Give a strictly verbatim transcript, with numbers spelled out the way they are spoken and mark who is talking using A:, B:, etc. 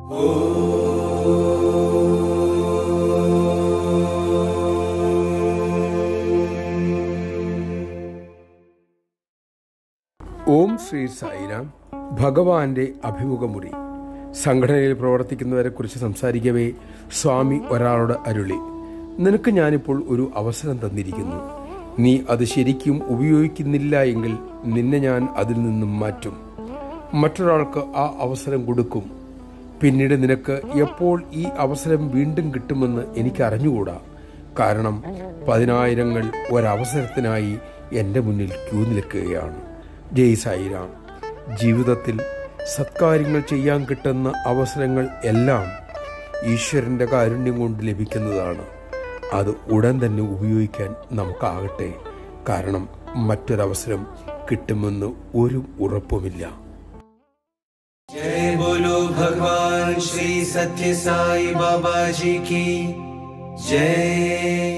A: ഓം ശ്രീ സായിരാം. ഭഗവാന്റെ അഭിമുഖമുറി. സംഘടനയിൽ പ്രവർത്തിക്കുന്നവരെ കുറിച്ച് സംസാരിക്കവേ സ്വാമി ഒരാളോട് അരുളി, നിനക്ക് ഞാനിപ്പോൾ ഒരു അവസരം തന്നിരിക്കുന്നു. നീ അത് ശരിക്കും ഉപയോഗിക്കുന്നില്ല എങ്കിൽ നിന്നെ ഞാൻ അതിൽ നിന്നും മാറ്റും. മറ്റൊരാൾക്ക് ആ അവസരം കൊടുക്കും. പിന്നീട് നിനക്ക് എപ്പോൾ ഈ അവസരം വീണ്ടും കിട്ടുമെന്ന് എനിക്ക് അറിഞ്ഞുകൂടാ. കാരണം പതിനായിരങ്ങൾ ഒരവസരത്തിനായി എൻ്റെ മുന്നിൽ ക്യൂ നിൽക്കുകയാണ്. ജയ് സായിരാം. ജീവിതത്തിൽ സത്കാര്യങ്ങൾ ചെയ്യാൻ കിട്ടുന്ന അവസരങ്ങൾ എല്ലാം ഈശ്വരൻ്റെ കാരുണ്യം കൊണ്ട് ലഭിക്കുന്നതാണ്. അത് ഉടൻ തന്നെ ഉപയോഗിക്കാൻ നമുക്കാകട്ടെ. കാരണം മറ്റൊരവസരം കിട്ടുമെന്ന് ഒരു ഉറപ്പുമില്ല.
B: जय बोलो भगवान श्री सत्य साई बाबा जी की जय.